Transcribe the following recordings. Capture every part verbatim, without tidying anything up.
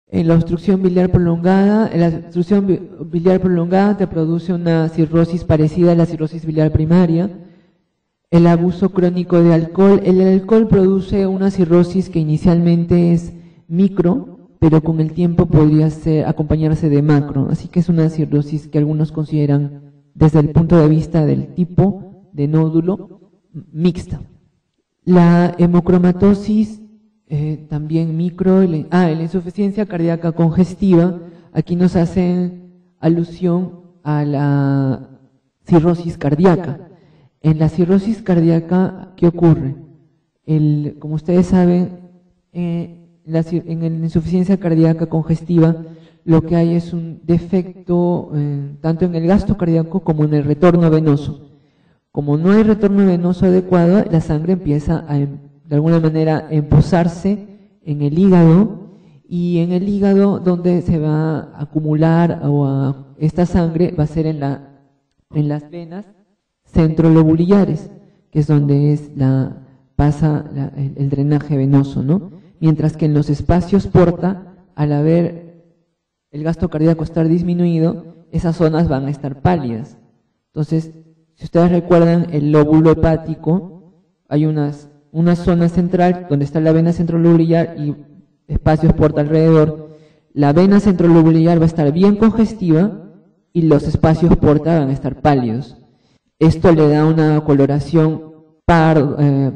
En la obstrucción biliar prolongada, en la obstrucción biliar prolongada te produce una cirrosis parecida a la cirrosis biliar primaria. El abuso crónico de alcohol, el alcohol produce una cirrosis que inicialmente es micro, pero con el tiempo podría ser, acompañarse de macro, así que es una cirrosis que algunos consideran desde el punto de vista del tipo de nódulo mixta. La hemocromatosis eh, también micro, el, ah, la insuficiencia cardíaca congestiva, aquí nos hacen alusión a la cirrosis cardíaca. En la cirrosis cardíaca, ¿qué ocurre? El, como ustedes saben, eh, la, en la insuficiencia cardíaca congestiva, lo que hay es un defecto eh, tanto en el gasto cardíaco como en el retorno venoso. Como no hay retorno venoso adecuado, la sangre empieza a, de alguna manera, a empozarse en el hígado, y en el hígado donde se va a acumular o a, esta sangre va a ser en, la, en las venas centrolobulares, que es donde es la, pasa la, el, el drenaje venoso, ¿no? Mientras que en los espacios porta, al haber el gasto cardíaco estar disminuido, esas zonas van a estar pálidas. Entonces, si ustedes recuerdan el lóbulo hepático, hay unas, una zona central donde está la vena centrolobular y espacios porta alrededor. La vena centrolobular va a estar bien congestiva y los espacios porta van a estar pálidos. Esto le da una coloración par, eh,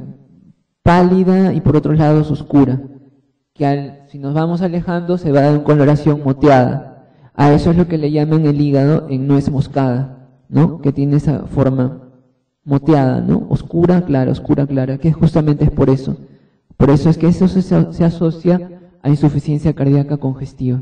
pálida y por otros lados oscura, que al, si nos vamos alejando se va a dar una coloración moteada. A eso es lo que le llaman el hígado en nuez moscada, ¿no? Que tiene esa forma moteada, ¿no? Oscura, clara, oscura, clara, que justamente es por eso. Por eso es que eso se, se asocia a insuficiencia cardíaca congestiva.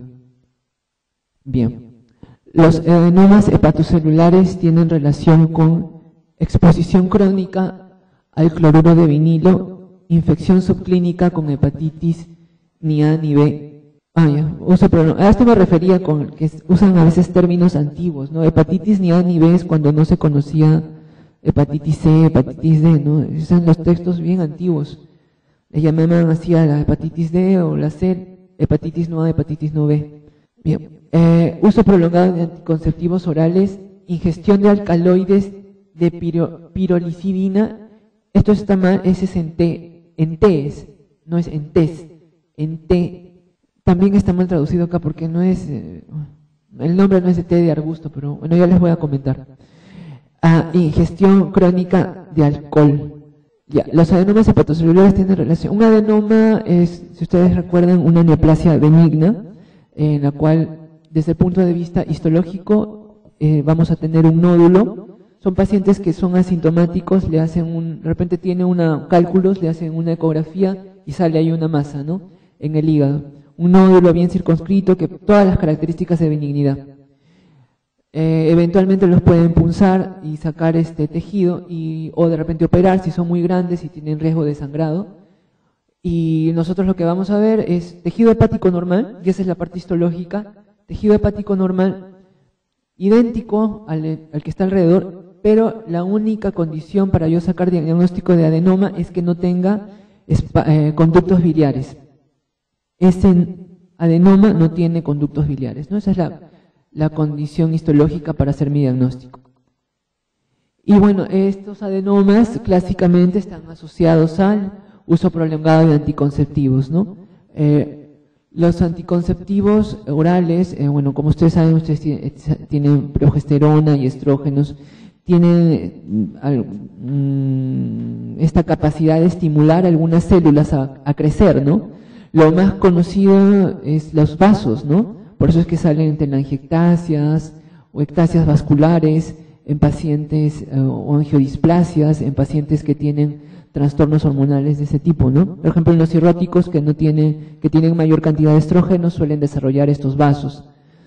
Bien. Los adenomas hepatocelulares tienen relación con exposición crónica al cloruro de vinilo, infección subclínica con hepatitis ni A ni B. Ah, ya, uso, pero a esto me refería con que usan a veces términos antiguos, ¿no? Hepatitis ni A ni B es cuando no se conocía hepatitis C, hepatitis D, ¿no? Esos son los textos bien antiguos. Le llamaban así a la hepatitis D o la C, hepatitis no A, hepatitis no B. Bien. Eh, uso prolongado de anticonceptivos orales, ingestión de alcaloides de piro, pirolicidina. Esto está mal, ese es en T, en Ts, no es en Ts, en T. También está mal traducido acá porque no es, eh, el nombre no es de té de arbusto, pero bueno, ya les voy a comentar. Ah, ingestión crónica de alcohol. Ya, los adenomas hepatocelulares tienen relación. Un adenoma es, si ustedes recuerdan, una neoplasia benigna, en la cual, desde el punto de vista histológico, eh, vamos a tener un nódulo. Son pacientes que son asintomáticos, le hacen un, de repente tiene una cálculos, le hacen una ecografía y sale ahí una masa, ¿no? En el hígado. Un nódulo bien circunscrito, que todas las características de benignidad. Eh, eventualmente los pueden punzar y sacar este tejido, y, o de repente operar si son muy grandes y tienen riesgo de sangrado. Y nosotros lo que vamos a ver es tejido hepático normal, y esa es la parte histológica, tejido hepático normal idéntico al, al que está alrededor, pero la única condición para yo sacar diagnóstico de adenoma es que no tenga eh, conductos biliares. Ese adenoma no tiene conductos biliares, ¿no? Esa es la, la condición histológica para hacer mi diagnóstico. Y bueno, estos adenomas clásicamente están asociados al uso prolongado de anticonceptivos, ¿no? Eh, los anticonceptivos orales, eh, bueno, como ustedes saben, ustedes tienen, tienen progesterona y estrógenos, tienen eh, mm, esta capacidad de estimular algunas células a, a crecer, ¿no? Lo más conocido es los vasos, ¿no? Por eso es que salen telangiectasias o ectasias vasculares en pacientes eh, o angiodisplasias, en pacientes que tienen trastornos hormonales de ese tipo, ¿no? Por ejemplo, en los cirróticos que no tienen, que tienen mayor cantidad de estrógenos suelen desarrollar estos vasos.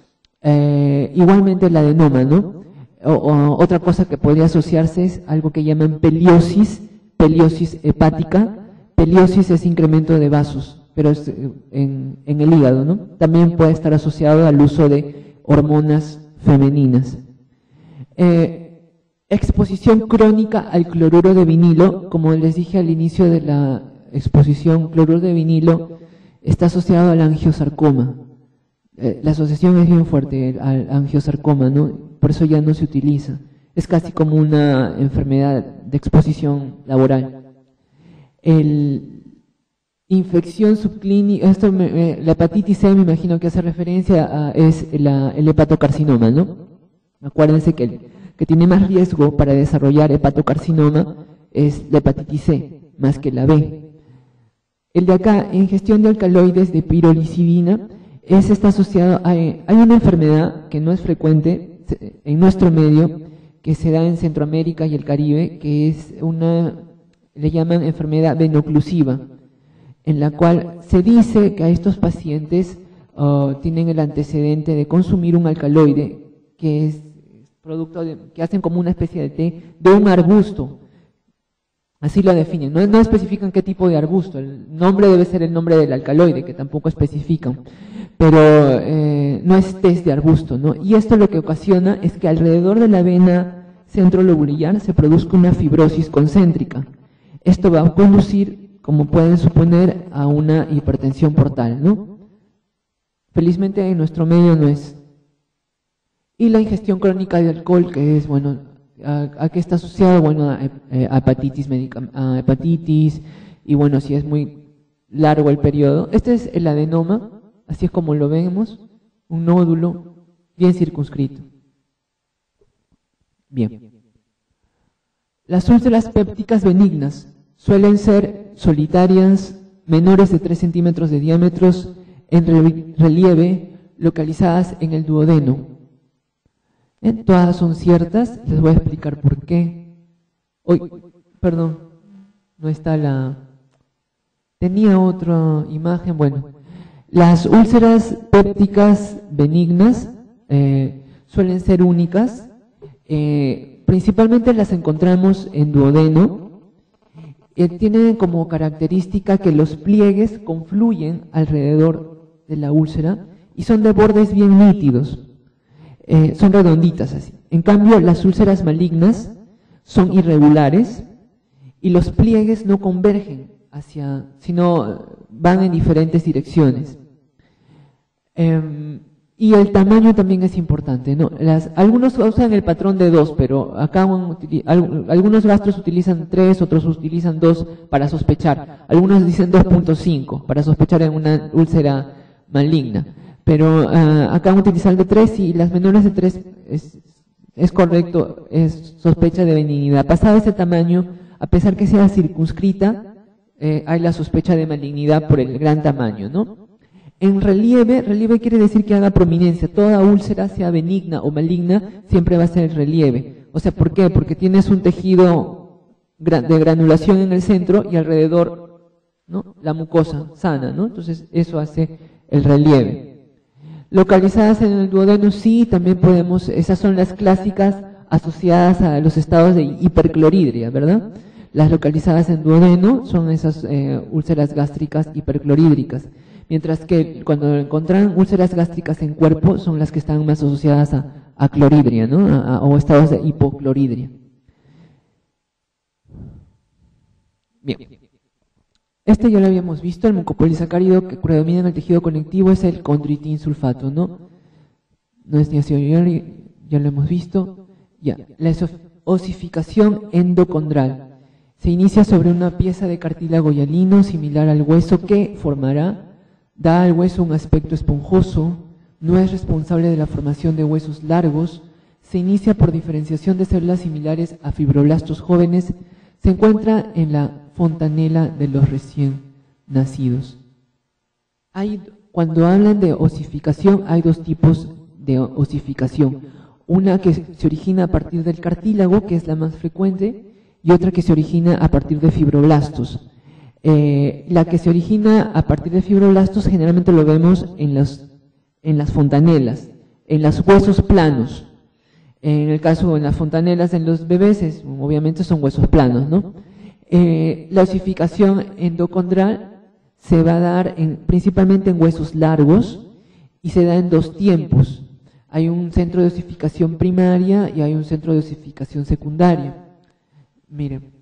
Eh, igualmente el adenoma, ¿no? O, o, otra cosa que podría asociarse es algo que llaman peliosis, peliosis hepática. Peliosis es incremento de vasos, pero es en, en el hígado, ¿no? También puede estar asociado al uso de hormonas femeninas. Eh, Exposición crónica al cloruro de vinilo, como les dije al inicio de la exposición, cloruro de vinilo está asociado al angiosarcoma. Eh, la asociación es bien fuerte al angiosarcoma, ¿no? Por eso ya no se utiliza. Es casi como una enfermedad de exposición laboral. El, infección subclínica, esto me, eh, la hepatitis C me imagino que hace referencia a es la, el hepatocarcinoma, ¿no? Acuérdense que el que tiene más riesgo para desarrollar hepatocarcinoma es la hepatitis C, más que la B. El de acá, ingestión de alcaloides de pirolicibina, ese está asociado a, hay una enfermedad que no es frecuente en nuestro medio, que se da en Centroamérica y el Caribe, que es una, le llaman enfermedad venoclusiva, en la cual se dice que a estos pacientes uh, tienen el antecedente de consumir un alcaloide, que es producto de, que hacen como una especie de té de un arbusto, así lo definen, no, no especifican qué tipo de arbusto, el nombre debe ser el nombre del alcaloide, que tampoco especifican, pero eh, no es té de arbusto, ¿no? Y esto lo que ocasiona es que alrededor de la vena centrolobular se produzca una fibrosis concéntrica. Esto va a conducir, como pueden suponer, a una hipertensión portal, ¿no? Felizmente en nuestro medio no es. Y la ingestión crónica de alcohol, que es, bueno, a, a qué está asociado, bueno, a, a hepatitis, a hepatitis, y bueno, si es muy largo el periodo. Este es el adenoma, así es como lo vemos, un nódulo bien circunscrito. Bien. Las úlceras pépticas benignas suelen ser solitarias, menores de tres centímetros de diámetros, en relieve, localizadas en el duodeno. ¿Eh? Todas son ciertas, les voy a explicar por qué. Hoy, perdón, no está la... Tenía otra imagen, bueno. Las úlceras pépticas benignas eh, suelen ser únicas, eh, principalmente las encontramos en duodeno. Eh, tienen como característica que los pliegues confluyen alrededor de la úlcera y son de bordes bien nítidos, eh, son redonditas así. En cambio, las úlceras malignas son irregulares y los pliegues no convergen hacia, sino van en diferentes direcciones. Eh, y el tamaño también es importante, ¿no? Las, algunos usan el patrón de dos, pero acá un, algunos gastros utilizan tres, otros utilizan dos para sospechar. Algunos dicen dos punto cinco para sospechar en una úlcera maligna. Pero uh, acá utilizan el de tres y las menores de tres es, es correcto, es sospecha de benignidad. Pasado ese tamaño, a pesar que sea circunscrita, eh, hay la sospecha de malignidad por el gran tamaño, ¿no? En relieve, relieve quiere decir que haga prominencia. Toda úlcera, sea benigna o maligna, siempre va a ser relieve. O sea, ¿por qué? Porque tienes un tejido de granulación en el centro y alrededor, ¿no?, la mucosa sana, ¿no? Entonces, eso hace el relieve. Localizadas en el duodeno, sí, también podemos, esas son las clásicas asociadas a los estados de hipercloridria, ¿verdad? Las localizadas en duodeno son esas eh, úlceras gástricas hiperclorhídricas. Mientras que cuando encuentran úlceras gástricas en cuerpo son las que están más asociadas a, a cloridria, ¿no? A, a, o estados de hipocloridria. Bien. Este ya lo habíamos visto, el mucopolisacárido que predomina en el tejido conectivo es el condritin sulfato, ¿no? No es ni ácido hialurónico, ya lo hemos visto. Ya, la osificación endocondral se inicia sobre una pieza de cartílago hialino similar al hueso que formará, da al hueso un aspecto esponjoso, no es responsable de la formación de huesos largos, se inicia por diferenciación de células similares a fibroblastos jóvenes, se encuentra en la fontanela de los recién nacidos. Hay, cuando hablan de osificación, hay dos tipos de osificación. Una que se origina a partir del cartílago, que es la más frecuente, y otra que se origina a partir de fibroblastos. Eh, la que se origina a partir de fibroblastos generalmente lo vemos en, los, en las fontanelas, en los huesos planos. En el caso de las fontanelas en los bebés, es, obviamente son huesos planos, ¿no? Eh, la osificación endocondral se va a dar en, principalmente en huesos largos y se da en dos tiempos. Hay un centro de osificación primaria y hay un centro de osificación secundaria. Miren.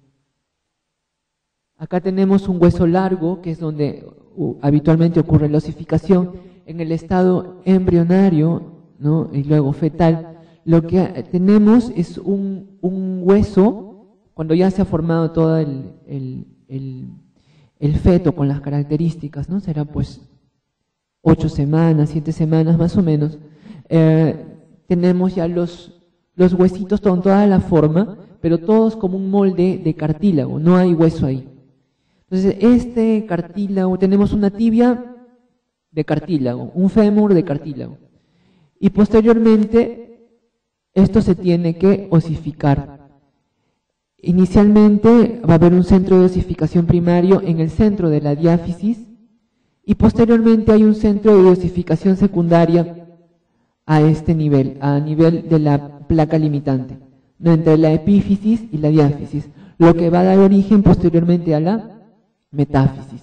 Acá tenemos un hueso largo, que es donde uh, habitualmente ocurre la osificación. en el estado embrionario, ¿no? Y luego fetal, lo que tenemos es un, un hueso, cuando ya se ha formado todo el, el, el, el feto con las características, ¿no? Será pues ocho semanas, siete semanas más o menos. Eh, tenemos ya los, los huesitos con toda la forma, pero todos como un molde de cartílago, no hay hueso ahí. Entonces, este cartílago, tenemos una tibia de cartílago, un fémur de cartílago. Y posteriormente, esto se tiene que osificar. Inicialmente va a haber un centro de osificación primario en el centro de la diáfisis y posteriormente hay un centro de osificación secundaria a este nivel, a nivel de la placa limitante, ¿no? Entre la epífisis y la diáfisis, lo que va a dar origen posteriormente a la metáfisis.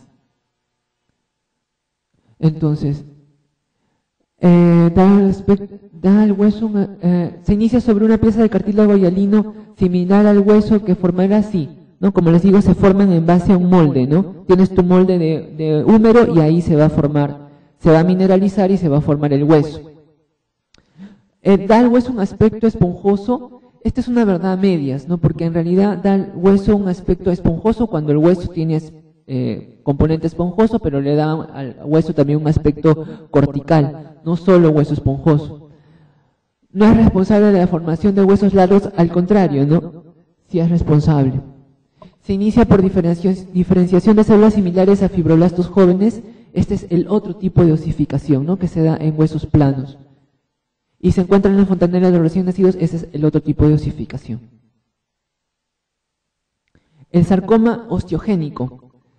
Entonces, eh, da, el da al hueso, una, eh, se inicia sobre una pieza de cartílago hialino similar al hueso que formará así, ¿no? Como les digo, se forman en base a un molde, ¿no? Tienes tu molde de, de húmero y ahí se va a formar, se va a mineralizar y se va a formar el hueso. Eh, da al hueso un aspecto esponjoso. Esta es una verdad a medias, ¿no? Porque en realidad da al hueso un aspecto esponjoso cuando el hueso tiene eh, componente esponjoso, pero le da al hueso también un aspecto cortical, no solo hueso esponjoso. No es responsable de la formación de huesos largos, al contrario, ¿no? Sí es responsable. Se inicia por diferenciación de células similares a fibroblastos jóvenes. Este es el otro tipo de osificación, ¿no? Que se da en huesos planos. Y se encuentra en la fontanela de los recién nacidos. Ese es el otro tipo de osificación. El sarcoma osteogénico.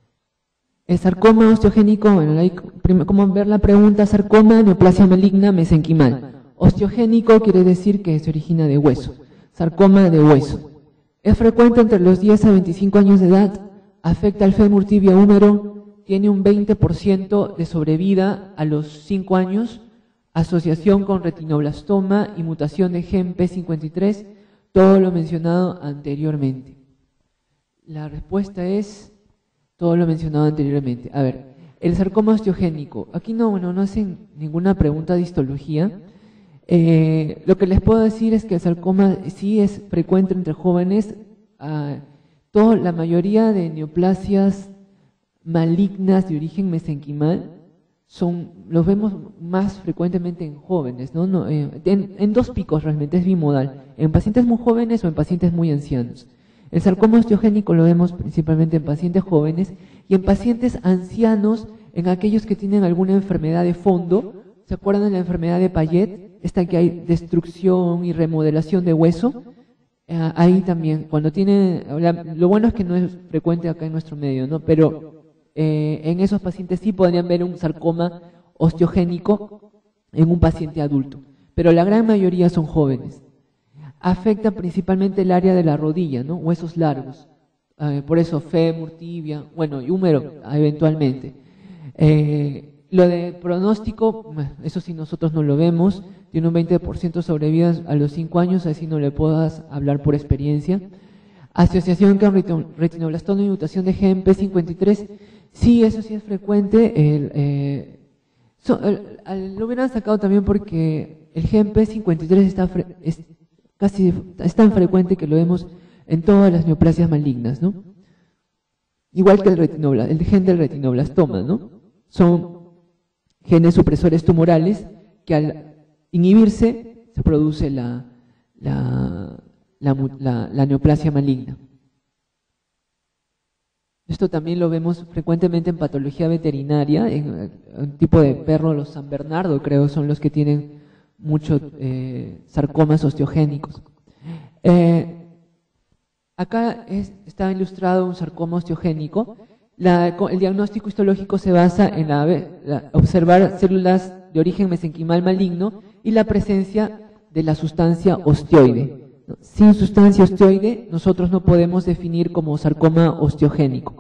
El sarcoma osteogénico, bueno, hay como ver la pregunta, sarcoma, neoplasia maligna, mesenquimal. Osteogénico quiere decir que se origina de hueso, sarcoma de hueso. Es frecuente entre los diez a veinticinco años de edad, afecta al fémur tibia húmero, tiene un veinte por ciento de sobrevida a los cinco años, asociación con retinoblastoma y mutación de gen P cincuenta y tres, todo lo mencionado anteriormente. La respuesta es todo lo mencionado anteriormente. A ver, el sarcoma osteogénico. Aquí no, bueno, no hacen ninguna pregunta de histología. Eh, lo que les puedo decir es que el sarcoma sí es frecuente entre jóvenes. Uh, todo, la mayoría de neoplasias malignas de origen mesenquimal son, los vemos más frecuentemente en jóvenes, ¿no? no eh, en, en dos picos realmente, es bimodal, en pacientes muy jóvenes o en pacientes muy ancianos. El sarcoma osteogénico lo vemos principalmente en pacientes jóvenes y en pacientes ancianos, en aquellos que tienen alguna enfermedad de fondo. ¿Se acuerdan de la enfermedad de Payet? Esta que hay destrucción y remodelación de hueso. Eh, ahí también, cuando tiene, la, lo bueno es que no es frecuente acá en nuestro medio, ¿no? Pero eh, en esos pacientes sí podrían ver un sarcoma osteogénico en un paciente adulto. Pero la gran mayoría son jóvenes. Afecta principalmente el área de la rodilla, ¿no? Huesos largos. Eh, por eso fémur, tibia, bueno, y húmero eventualmente. Eh, lo de pronóstico, eso sí nosotros no lo vemos, tiene un veinte por ciento sobrevida a los cinco años, así no le puedo hablar por experiencia. Asociación con retinoblastoma y mutación de gen P cincuenta y tres, sí, eso sí es frecuente. El, eh, so, el, el, lo hubieran sacado también porque el gen P cincuenta y tres está es, casi es tan frecuente que lo vemos en todas las neoplasias malignas, ¿no? Igual que el, retinobla, el gen del retinoblastoma, ¿no? Son genes supresores tumorales que al inhibirse se produce la, la, la, la, la neoplasia maligna. Esto también lo vemos frecuentemente en patología veterinaria, en un tipo de perro, los San Bernardo creo son los que tienen muchos eh, sarcomas osteogénicos. Eh, acá es, está ilustrado un sarcoma osteogénico. La, el diagnóstico histológico se basa en la, la, observar células de origen mesenquimal maligno y la presencia de la sustancia osteoide. Sin sustancia osteoide, nosotros no podemos definir como sarcoma osteogénico.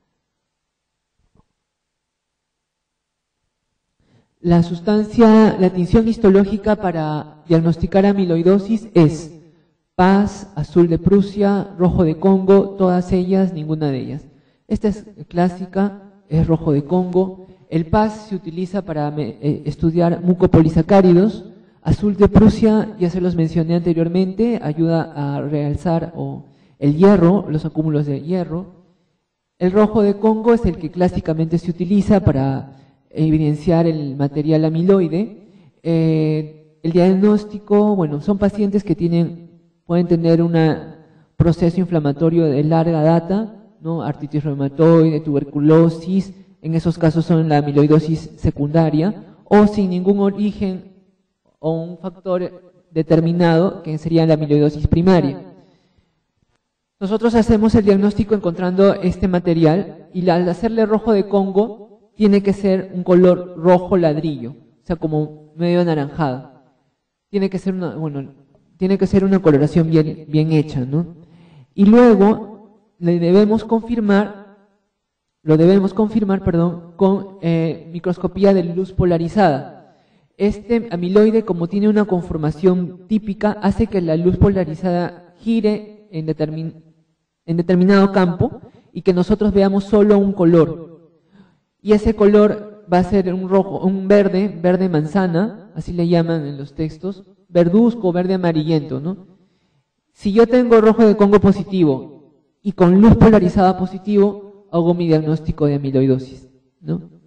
La sustancia, la tinción histológica para diagnosticar amiloidosis es P A S, azul de Prusia, rojo de Congo, todas ellas, ninguna de ellas. Esta es clásica, es rojo de Congo. El P A S se utiliza para eh, estudiar mucopolisacáridos. Azul de Prusia, ya se los mencioné anteriormente, ayuda a realzar o, el hierro, los acúmulos de hierro. El rojo de Congo es el que clásicamente se utiliza para evidenciar el material amiloide. Eh, el diagnóstico, bueno, son pacientes que tienen, pueden tener un proceso inflamatorio de larga data, ¿no? Artritis reumatoide, tuberculosis, en esos casos son la amiloidosis secundaria, o sin ningún origen o un factor determinado, que sería la amiloidosis primaria. Nosotros hacemos el diagnóstico encontrando este material y al hacerle rojo de Congo tiene que ser un color rojo ladrillo, o sea, como medio anaranjado. Tiene que ser una, bueno, tiene que ser una coloración bien, bien hecha, ¿no? Y luego le debemos confirmar, lo debemos confirmar, perdón, con eh, microscopía de luz polarizada. Este amiloide, como tiene una conformación típica, hace que la luz polarizada gire en, determin, en determinado campo y que nosotros veamos solo un color. Y ese color va a ser un rojo, un verde, verde manzana, así le llaman en los textos, verduzco, verde amarillento, ¿no? Si yo tengo rojo de Congo positivo y con luz polarizada positivo, hago mi diagnóstico de amiloidosis, ¿no?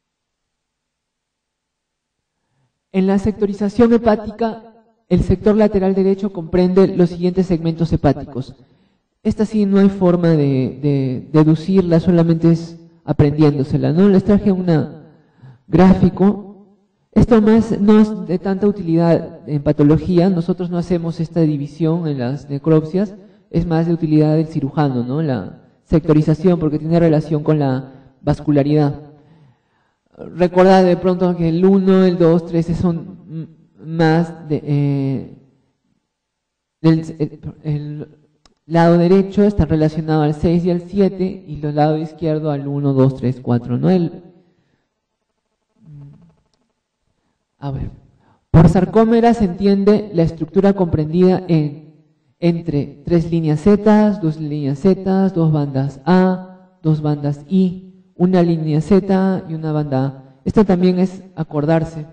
En la sectorización hepática, el sector lateral derecho comprende los siguientes segmentos hepáticos. Esta sí no hay forma de, de deducirla, solamente es aprendiéndosela, ¿no? Les traje un gráfico. Esto más no es de tanta utilidad en patología, nosotros no hacemos esta división en las necropsias, es más de utilidad del cirujano, ¿no? La sectorización, porque tiene relación con la vascularidad. Recordad de pronto que el uno, el dos, tres son más de, eh, del el, el lado derecho está relacionado al seis y al siete y el lado izquierdo al uno, dos, tres, cuatro, ¿no? El, a ver, por sarcómera se entiende la estructura comprendida en entre tres líneas Z, dos líneas Z, dos bandas A, dos bandas I, una línea Z y una banda A. Esto también es acordarse.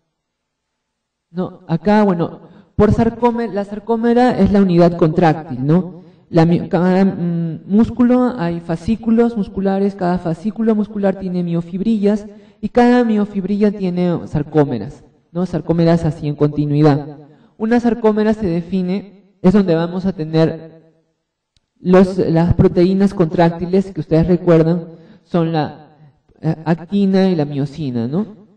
No, acá, bueno, por sarcómera, la sarcómera es la unidad contráctil, ¿no? La, cada mm, músculo, hay fascículos musculares, cada fascículo muscular tiene miofibrillas y cada miofibrilla tiene sarcómeras, ¿no? Sarcómeras así en continuidad. Una sarcómera se define, es donde vamos a tener los, las proteínas contráctiles que ustedes recuerdan, son la eh, actina y la miosina, ¿no?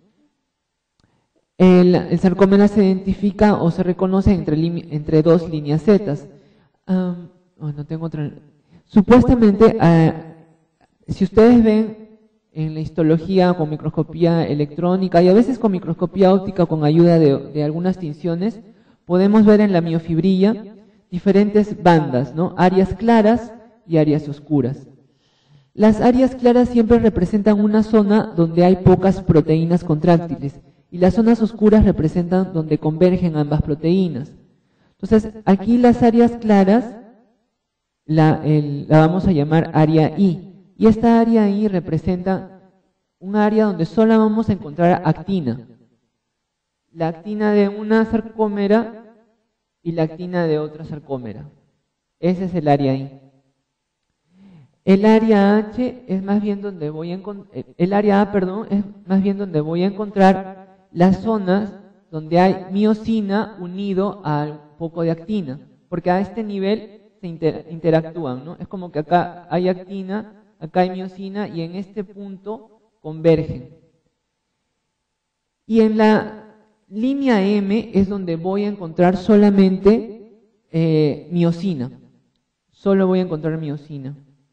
El, el sarcómera se identifica o se reconoce entre, entre dos líneas Z. Um, oh, no tengo otra. Supuestamente, uh, si ustedes ven en la histología con microscopía electrónica y a veces con microscopía óptica con ayuda de, de algunas tinciones, podemos ver en la miofibrilla diferentes bandas, ¿no? Áreas claras y áreas oscuras. Las áreas claras siempre representan una zona donde hay pocas proteínas contráctiles y las zonas oscuras representan donde convergen ambas proteínas. Entonces, aquí las áreas claras la, el, la vamos a llamar área I, y esta área I representa un área donde solo vamos a encontrar actina. La actina de una sarcómera y la actina de otra sarcómera. Ese es el área I. El área H es más bien donde voy a encontrar, el área A, perdón, es más bien donde voy a encontrar las zonas donde hay miosina unido a un poco de actina, porque a este nivel se inter, interactúan, ¿no? Es como que acá hay actina, acá hay miosina y en este punto convergen. Y en la línea M es donde voy a encontrar solamente eh, miosina, solo voy a encontrar miosina.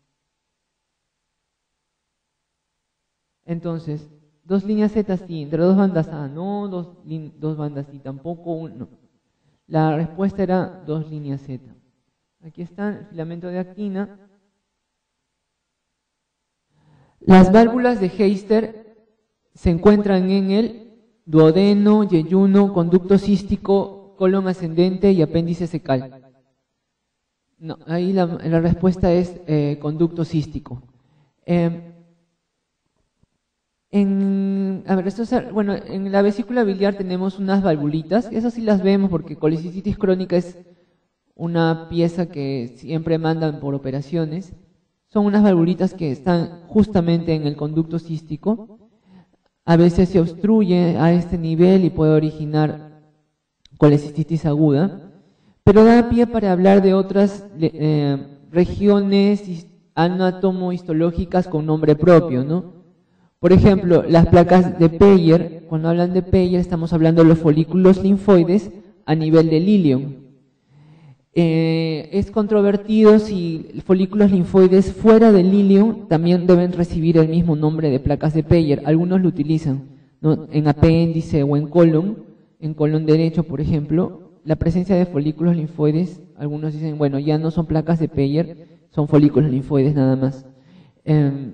Entonces, dos líneas Z sí, entre dos bandas A no, dos, dos bandas sí tampoco, uno. La respuesta era dos líneas Z. Aquí está el filamento de actina. Las válvulas de Heister se encuentran en el duodeno, yeyuno, conducto cístico, colon ascendente y apéndice cecal. No, ahí la, la respuesta es eh, conducto cístico. Eh, En, a ver, esto es, bueno, en la vesícula biliar tenemos unas valvulitas, esas sí las vemos porque colecicitis crónica es una pieza que siempre mandan por operaciones. Son unas valvulitas que están justamente en el conducto cístico. A veces se obstruye a este nivel y puede originar colecistitis aguda, pero da pie para hablar de otras eh, regiones anatomo-histológicas con nombre propio, ¿no? Por ejemplo, las placas de Peyer, cuando hablan de Peyer estamos hablando de los folículos linfoides a nivel del ilion. Eh, es controvertido si folículos linfoides fuera del ilion también deben recibir el mismo nombre de placas de Peyer. Algunos lo utilizan, ¿no? En apéndice o en colon, en colon derecho, por ejemplo, la presencia de folículos linfoides, algunos dicen, bueno, ya no son placas de Peyer, son folículos linfoides nada más. Eh,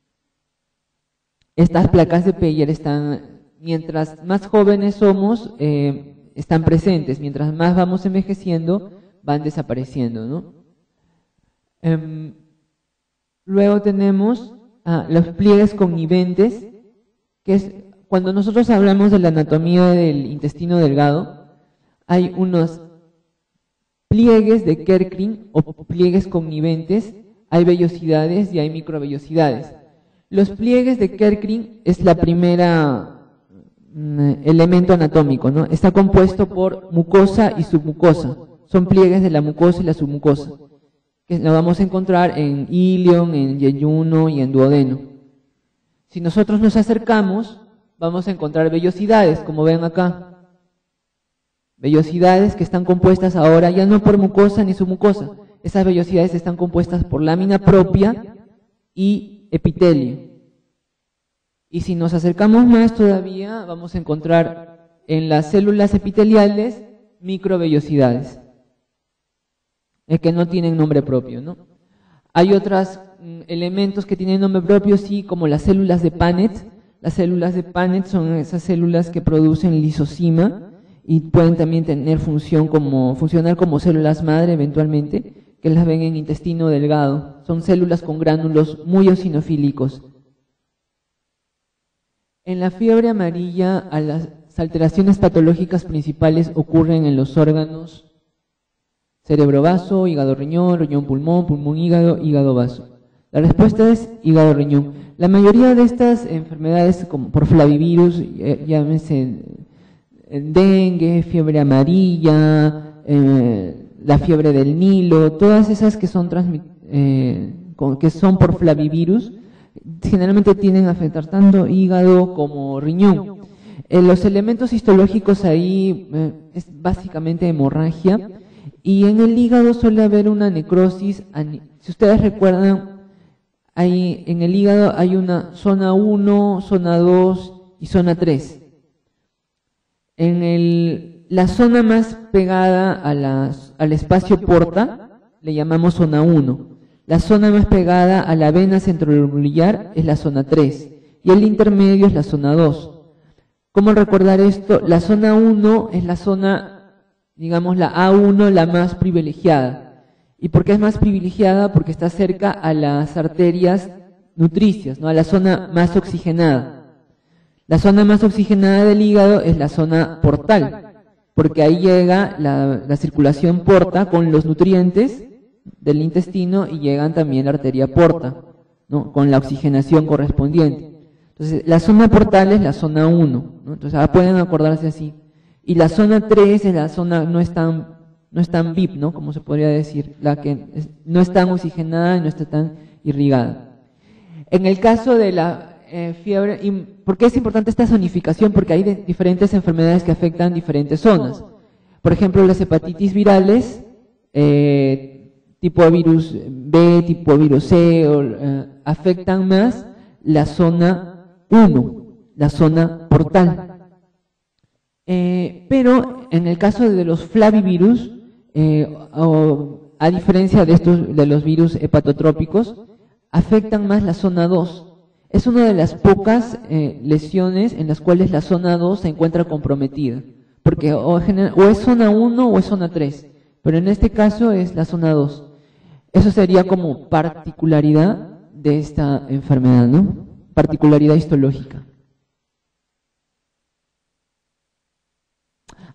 estas placas de Peyer están, mientras más jóvenes somos, eh, están presentes, mientras más vamos envejeciendo, van desapareciendo, ¿no? Eh, luego tenemos ah, los pliegues conniventes, que es cuando nosotros hablamos de la anatomía del intestino delgado, hay unos pliegues de Kerckring o pliegues conniventes, hay vellosidades y hay microvellosidades. Los pliegues de Kerckring es la primera mm, elemento anatómico, ¿no? Está compuesto por mucosa y submucosa. Son pliegues de la mucosa y la submucosa, que lo vamos a encontrar en ilion, en yeyuno y en duodeno. Si nosotros nos acercamos, vamos a encontrar vellosidades, como ven acá. Vellosidades que están compuestas ahora ya no por mucosa ni submucosa. Esas vellosidades están compuestas por lámina propia y epitelio. Y si nos acercamos más todavía, vamos a encontrar en las células epiteliales microvellosidades, que no tienen nombre propio, ¿no? Hay otros mm, elementos que tienen nombre propio, sí, como las células de Paneth. Las células de Paneth son esas células que producen lisocima y pueden también tener función como, funcionar como células madre eventualmente, que las ven en intestino delgado. Son células con gránulos muy eosinofílicos. En la fiebre amarilla, a las alteraciones patológicas principales ocurren en los órganos cerebro-vaso, hígado-riñón, riñón-pulmón, pulmón-hígado, hígado-vaso. La respuesta es hígado-riñón. La mayoría de estas enfermedades, como por flavivirus, llámese dengue, fiebre amarilla, eh, la fiebre del Nilo, todas esas que son, eh, que son por flavivirus, generalmente tienden a afectar tanto hígado como riñón. Eh, los elementos histológicos ahí eh, es básicamente hemorragia. Y en el hígado suele haber una necrosis. Si ustedes recuerdan, hay, en el hígado hay una zona uno, zona dos y zona tres. En el, la zona más pegada a las, al espacio porta le llamamos zona uno. La zona más pegada a la vena centrolobulillar es la zona tres. Y el intermedio es la zona dos. ¿Cómo recordar esto? La zona uno es la zona, digamos, la A uno, la más privilegiada. ¿Y por qué es más privilegiada? Porque está cerca a las arterias nutricias, ¿no? A la zona más oxigenada. La zona más oxigenada del hígado es la zona portal, porque ahí llega la, la circulación porta con los nutrientes del intestino y llegan también la arteria porta, ¿no? Con la oxigenación correspondiente. Entonces, la zona portal es la zona uno, ¿no? Entonces, ahora pueden acordarse así. Y la zona tres es la zona, no es tan, no es tan V I P, ¿no? Como se podría decir, la que es, no es tan oxigenada y no está tan irrigada. En el caso de la eh, fiebre, y ¿por qué es importante esta zonificación? Porque hay de, diferentes enfermedades que afectan diferentes zonas. Por ejemplo, las hepatitis virales, eh, tipo virus B, tipo virus C, o, eh, afectan más la zona uno, la zona portal. Eh, pero en el caso de los flavivirus, eh, o, a diferencia de estos de los virus hepatotrópicos, afectan más la zona dos. Es una de las pocas eh, lesiones en las cuales la zona dos se encuentra comprometida, porque o, o es zona uno o es zona tres, pero en este caso es la zona dos. Eso sería como particularidad de esta enfermedad, ¿no? Particularidad histológica.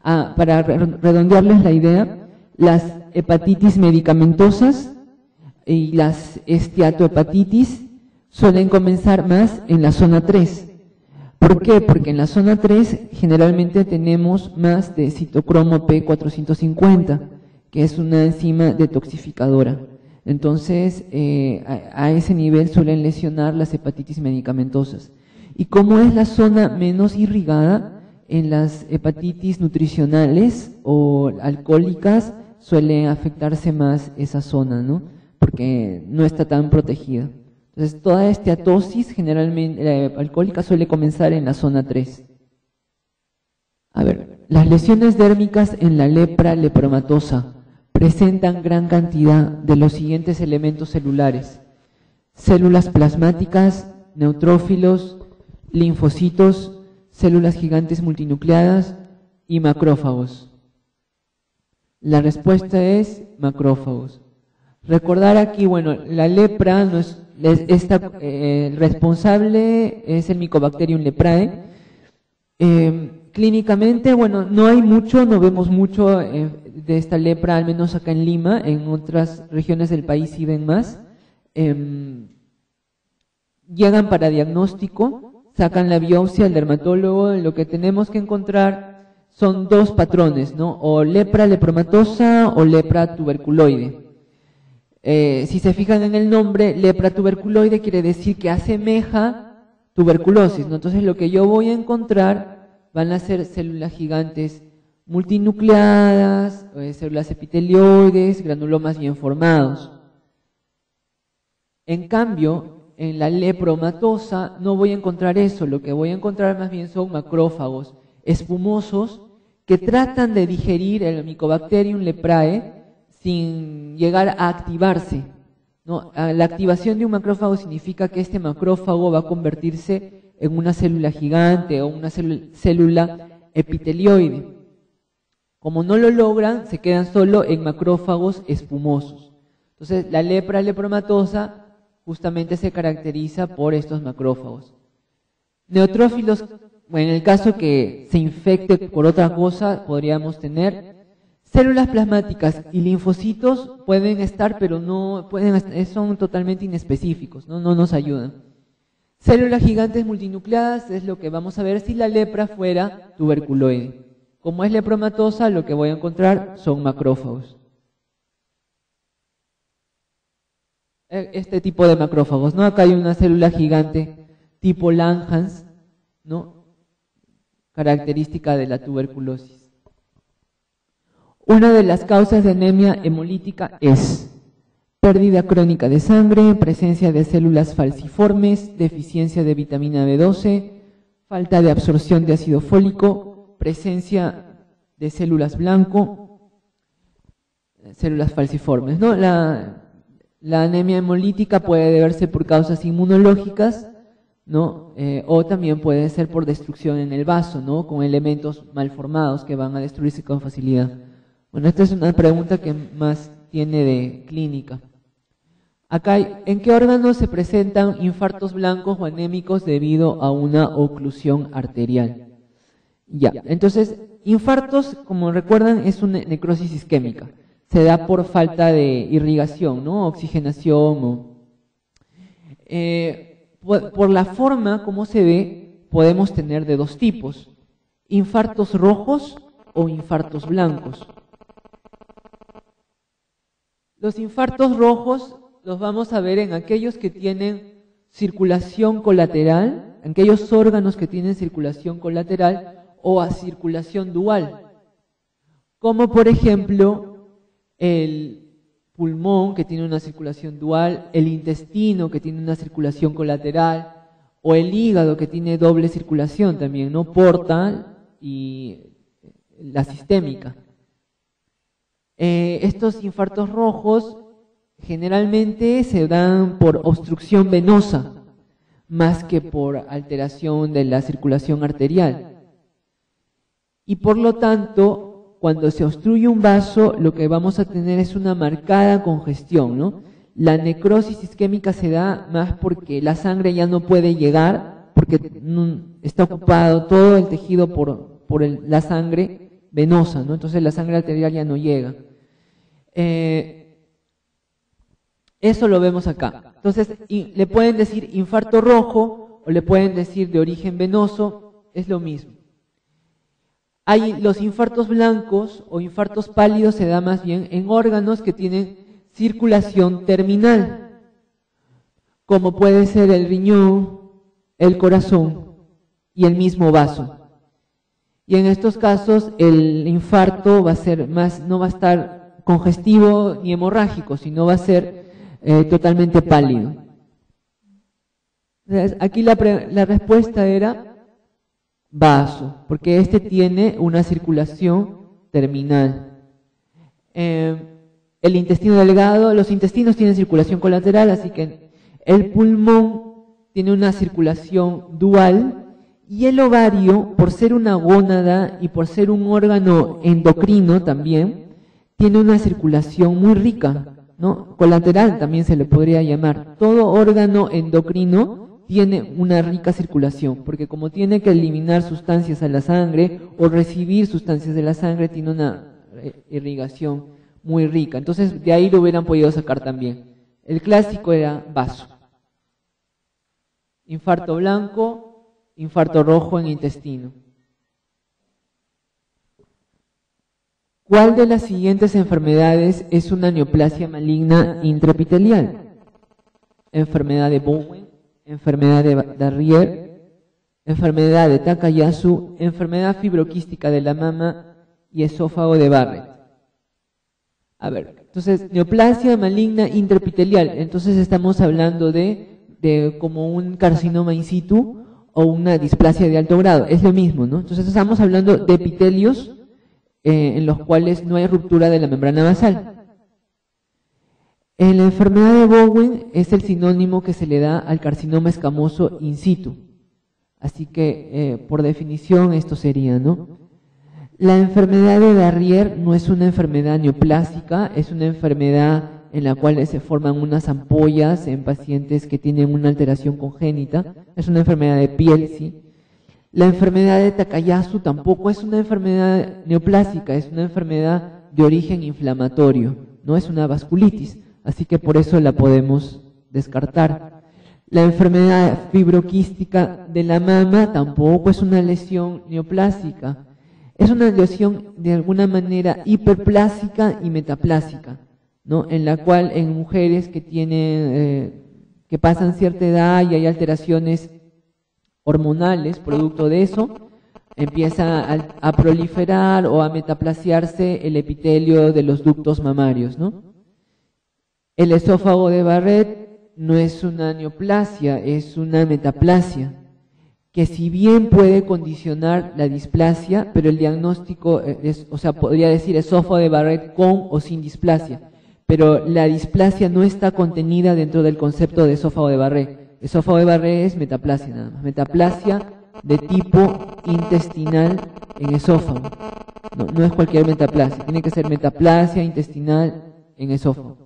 Ah, para redondearles la idea, las hepatitis medicamentosas y las esteatohepatitis suelen comenzar más en la zona tres. ¿Por qué? Porque en la zona tres generalmente tenemos más de citocromo P cuatrocientos cincuenta, que es una enzima detoxificadora. Entonces, eh, a, a ese nivel suelen lesionar las hepatitis medicamentosas. Y como es la zona menos irrigada, en las hepatitis nutricionales o alcohólicas suele afectarse más esa zona, ¿no? Porque no está tan protegida. Entonces, toda esteatosis generalmente la alcohólica suele comenzar en la zona tres. A ver, las lesiones dérmicas en la lepra lepromatosa presentan gran cantidad de los siguientes elementos celulares: células plasmáticas, neutrófilos, linfocitos, células gigantes multinucleadas y macrófagos. La respuesta es macrófagos. Recordar aquí, bueno, la lepra no es, es esta, eh, el responsable es el Mycobacterium leprae. Eh, clínicamente, bueno, no hay mucho, no vemos mucho eh, de esta lepra, al menos acá en Lima. En otras regiones del país sí ven más. Eh, llegan para diagnóstico, sacan la biopsia al dermatólogo. Lo que tenemos que encontrar son dos patrones, ¿no? O lepra lepromatosa o lepra tuberculoide. Eh, si se fijan en el nombre, lepra tuberculoide quiere decir que asemeja tuberculosis, ¿no? Entonces lo que yo voy a encontrar van a ser células gigantes multinucleadas, eh, células epitelioides, granulomas bien formados. En cambio, en la lepromatosa no voy a encontrar eso, lo que voy a encontrar más bien son macrófagos espumosos que tratan de digerir el Mycobacterium leprae sin llegar a activarse, ¿no? La activación de un macrófago significa que este macrófago va a convertirse en una célula gigante o una célula epitelioide. Como no lo logran, se quedan solo en macrófagos espumosos. Entonces, la lepra lepromatosa justamente se caracteriza por estos macrófagos. Neutrófilos, bueno, en el caso que se infecte por otra cosa, podríamos tener células plasmáticas y linfocitos, pueden estar, pero no pueden estar, son totalmente inespecíficos, ¿no? No nos ayudan. Células gigantes multinucleadas es lo que vamos a ver si la lepra fuera tuberculoide. Como es lepromatosa, lo que voy a encontrar son macrófagos. Este tipo de macrófagos, ¿no? Acá hay una célula gigante tipo Langhans, ¿no? Característica de la tuberculosis. Una de las causas de anemia hemolítica es pérdida crónica de sangre, presencia de células falciformes, deficiencia de vitamina B doce, falta de absorción de ácido fólico, presencia de células blanco, células falciformes, ¿no? La La anemia hemolítica puede deberse por causas inmunológicas, ¿no? Eh, o también puede ser por destrucción en el vaso, ¿no? Con elementos malformados que van a destruirse con facilidad. Bueno, esta es una pregunta que más tiene de clínica. Acá hay, ¿en qué órganos se presentan infartos blancos o anémicos debido a una oclusión arterial? Ya, entonces, infartos, como recuerdan, es una necrosis isquémica. Se da por falta de irrigación, ¿no? Oxigenación. O, eh, por, por la forma como se ve, podemos tener de dos tipos: infartos rojos o infartos blancos. Los infartos rojos los vamos a ver en aquellos que tienen circulación colateral, en aquellos órganos que tienen circulación colateral o a circulación dual, como por ejemplo el pulmón, que tiene una circulación dual, el intestino, que tiene una circulación colateral, o el hígado, que tiene doble circulación también, ¿no? Portal y la sistémica. Eh, estos infartos rojos generalmente se dan por obstrucción venosa, más que por alteración de la circulación arterial. Y por lo tanto, cuando se obstruye un vaso, lo que vamos a tener es una marcada congestión, ¿no? La necrosis isquémica se da más porque la sangre ya no puede llegar, porque está ocupado todo el tejido por, por el, la sangre, venosa, ¿no? Entonces la sangre arterial ya no llega. Eh, eso lo vemos acá. Entonces y, le pueden decir infarto rojo o le pueden decir de origen venoso, es lo mismo. Hay los infartos blancos o infartos pálidos se da más bien en órganos que tienen circulación terminal, como puede ser el riñón, el corazón y el mismo vaso. Y en estos casos el infarto va a ser más, no va a estar congestivo ni hemorrágico, sino va a ser eh, totalmente pálido. Entonces, aquí la, pre, la respuesta era vaso, porque este tiene una circulación terminal. Eh, el intestino delgado, los intestinos tienen circulación colateral, así que el pulmón tiene una circulación dual, y el ovario, por ser una gónada y por ser un órgano endocrino también, tiene una circulación muy rica, ¿no? Colateral también se le podría llamar. Todo órgano endocrino tiene una rica circulación, porque como tiene que eliminar sustancias a la sangre o recibir sustancias de la sangre, tiene una irrigación muy rica. Entonces, de ahí lo hubieran podido sacar también. El clásico era vaso. Infarto blanco, infarto rojo en intestino. ¿Cuál de las siguientes enfermedades es una neoplasia maligna intraepitelial? Enfermedad de Bowen, enfermedad de Darrier, enfermedad de Takayasu, enfermedad fibroquística de la mama y esófago de Barrett. A ver, entonces, neoplasia maligna intraepitelial, entonces estamos hablando de, de como un carcinoma in situ o una displasia de alto grado, es lo mismo, ¿no? Entonces estamos hablando de epitelios eh, en los cuales no hay ruptura de la membrana basal. En la enfermedad de Bowen es el sinónimo que se le da al carcinoma escamoso in situ, así que eh, por definición esto sería, ¿no? La enfermedad de Darrier no es una enfermedad neoplásica, es una enfermedad en la cual se forman unas ampollas en pacientes que tienen una alteración congénita, es una enfermedad de piel, sí. La enfermedad de Takayasu tampoco es una enfermedad neoplásica, es una enfermedad de origen inflamatorio, no es una vasculitis, así que por eso la podemos descartar. La enfermedad fibroquística de la mama tampoco es una lesión neoplásica, es una lesión de alguna manera hiperplásica y metaplásica, ¿no? En la cual en mujeres que tienen, eh, que pasan cierta edad y hay alteraciones hormonales, producto de eso, empieza a, a proliferar o a metaplasiarse el epitelio de los ductos mamarios, ¿no? El esófago de Barrett no es una neoplasia, es una metaplasia, que si bien puede condicionar la displasia, pero el diagnóstico es, o sea, podría decir esófago de Barrett con o sin displasia, pero la displasia no está contenida dentro del concepto de esófago de Barrett. Esófago de Barrett es metaplasia nada más, metaplasia de tipo intestinal en esófago, no, no es cualquier metaplasia, tiene que ser metaplasia intestinal en esófago.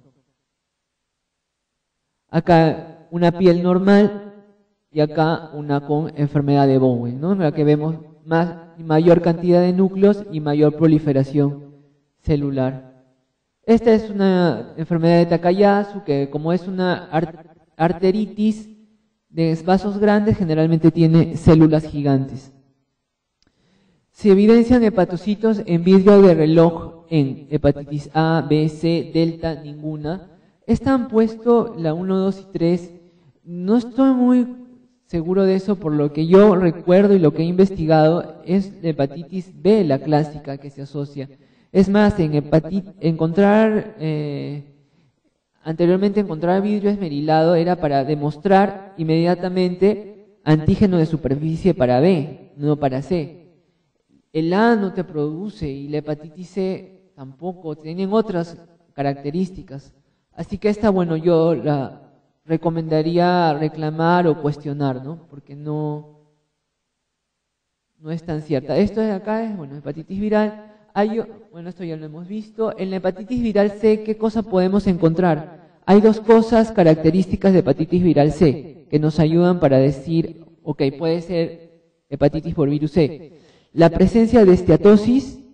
Acá una piel normal y acá una con enfermedad de Bowen, ¿no? En la que vemos más, mayor cantidad de núcleos y mayor proliferación celular. Esta es una enfermedad de Takayasu que, como es una ar arteritis de vasos grandes, generalmente tiene células gigantes. Se evidencian hepatocitos en vidrio de reloj en hepatitis A, B, C, delta, ninguna. Están puestos la uno, dos y tres. No estoy muy seguro de eso, por lo que yo recuerdo y lo que he investigado es la hepatitis B, la clásica que se asocia. Es más, en hepatit encontrar, eh, anteriormente encontrar vidrio esmerilado era para demostrar inmediatamente antígeno de superficie para B, no para C. El A no te produce y la hepatitis C tampoco, tienen otras características. Así que esta, bueno, yo la recomendaría reclamar o cuestionar, ¿no? Porque no, no es tan cierta. Esto de acá es, bueno, hepatitis viral. Hay, bueno, esto ya lo hemos visto. En la hepatitis viral C, ¿qué cosa podemos encontrar? Hay dos cosas características de hepatitis viral C que nos ayudan para decir, ok, puede ser hepatitis por virus C. La presencia de esteatosis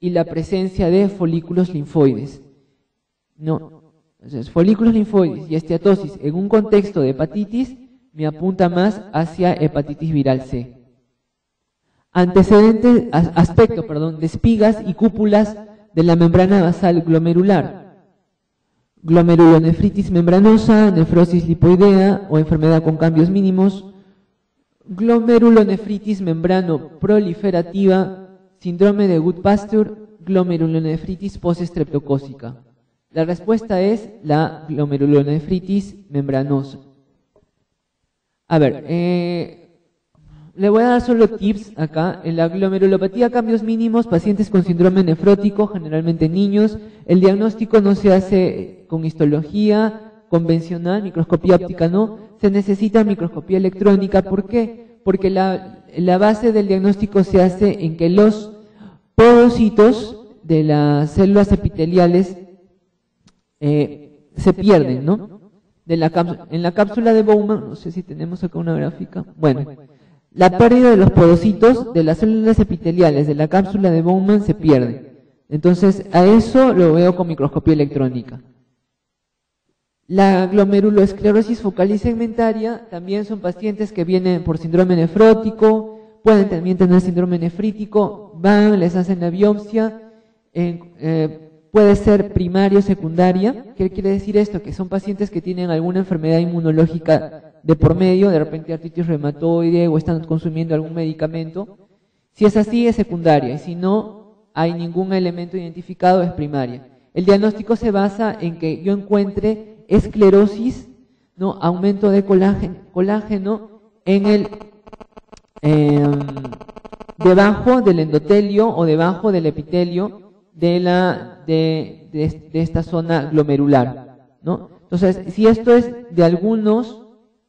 y la presencia de folículos linfoides. No, entonces, folículos linfoides y esteatosis en un contexto de hepatitis me apunta más hacia hepatitis viral C. Antecedentes, aspecto, perdón, de espigas y cúpulas de la membrana basal glomerular. Glomerulonefritis membranosa, nefrosis lipoidea o enfermedad con cambios mínimos. Glomerulonefritis membrano proliferativa, síndrome de Goodpasture, glomerulonefritis postestreptocócica. La respuesta es la glomerulonefritis membranosa. A ver, eh, le voy a dar solo tips acá. En la glomerulopatía, cambios mínimos, pacientes con síndrome nefrótico, generalmente niños. El diagnóstico no se hace con histología convencional, microscopía óptica no. Se necesita microscopía electrónica. ¿Por qué? Porque la, la base del diagnóstico se hace en que los podocitos de las células epiteliales eh, se pierden, ¿no? De la cápsula, en la cápsula de Bowman, no sé si tenemos acá una gráfica, bueno, la pérdida de los podocitos de las células epiteliales de la cápsula de Bowman se pierde. Entonces, a eso lo veo con microscopía electrónica. La glomeruloesclerosis focal y segmentaria también son pacientes que vienen por síndrome nefrótico, pueden también tener síndrome nefrítico, van, les hacen la biopsia, eh, eh, puede ser primaria o secundaria. ¿Qué quiere decir esto? Que son pacientes que tienen alguna enfermedad inmunológica de por medio, de repente artritis reumatoide o están consumiendo algún medicamento. Si es así, es secundaria, y si no hay ningún elemento identificado, es primaria. El diagnóstico se basa en que yo encuentre esclerosis, ¿no? Aumento de colágeno, colágeno en el eh, debajo del endotelio o debajo del epitelio de la de, de, de esta zona glomerular, ¿no? Entonces, si esto es de algunos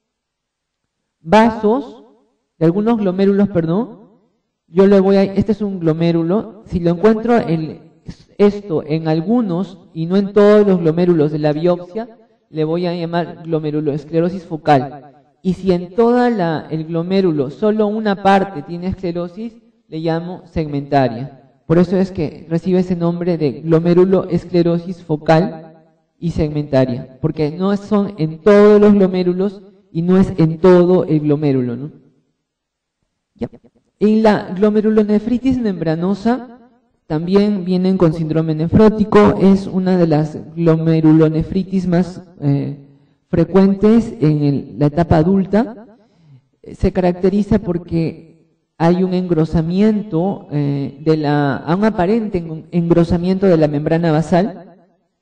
vasos, de algunos glomérulos, perdón, yo le voy a, este es un glomérulo, si lo encuentro en esto en algunos y no en todos los glomérulos de la biopsia, le voy a llamar glomeruloesclerosis focal. Y si en toda la, el glomérulo solo una parte tiene esclerosis, le llamo segmentaria. Por eso es que recibe ese nombre de glomeruloesclerosis focal y segmentaria, porque no son en todos los glomérulos y no es en todo el glomérulo, ¿no? Ya. En la glomerulonefritis membranosa también vienen con síndrome nefrótico, es una de las glomerulonefritis más eh, frecuentes en el, la etapa adulta. Se caracteriza porque hay un engrosamiento eh, de la, un aparente engrosamiento de la membrana basal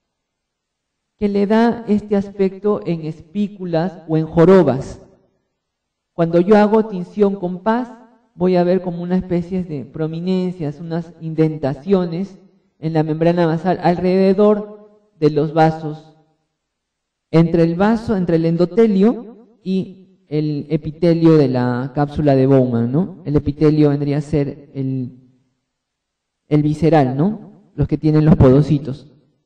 que le da este aspecto en espículas o en jorobas. Cuando yo hago tinción con paz, voy a ver como una especie de prominencias, unas indentaciones en la membrana basal alrededor de los vasos, entre el vaso, entre el endotelio y el epitelio de la cápsula de Bowman, ¿no? El epitelio vendría a ser el, el visceral, ¿no? Los que tienen los podocitos.